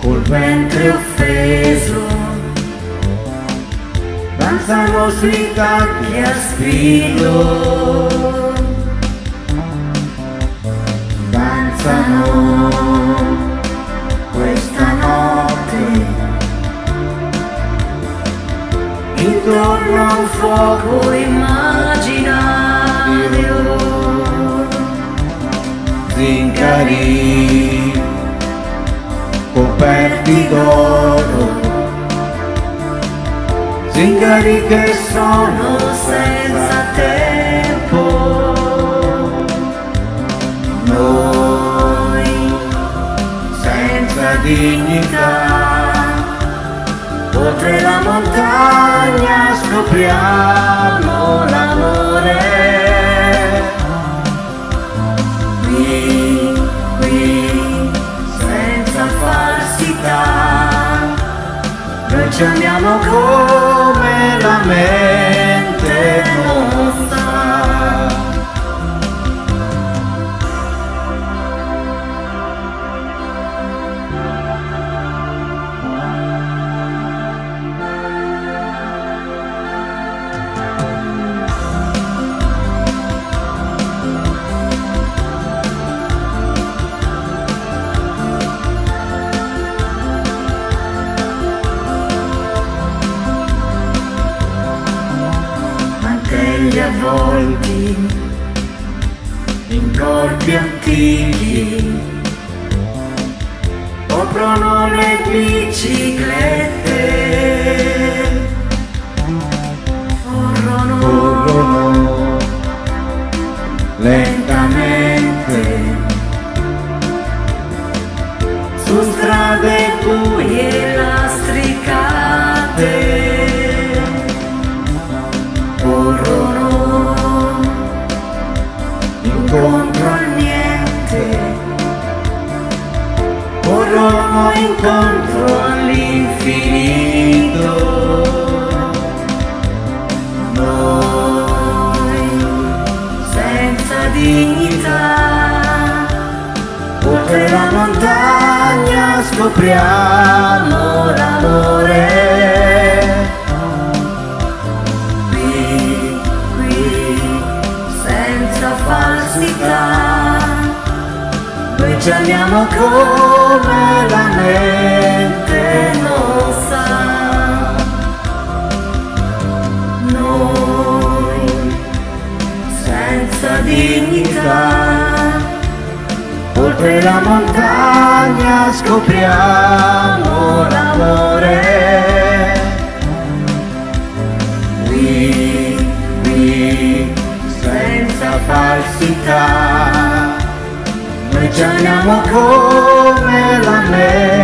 col ventre offeso, danzano sui tacchi a spillo, danzano questa notte intorno a un fuoco immaginario. Zingari coperti d'oro, zingari che sono senza tempo. Noi senza dignità, oltre la montagna scopriamo l'amore. Qui, senza falsità, noi ci amiamo come la mente non sa. Mantelli avvolti in corpi antichi coprono le biciclette, corrono lentamente su strade buie lastricate, corrono incontro al niente, corrono incontro all'infinito. Noi senza dignità, oltre la montagna scopriamo l'amore. Noi ci amiamo come la mente non sa. Noi senza dignità, oltre la montagna scopriamo l'amore. Qui senza falsità, noi ci amiamo come la mente.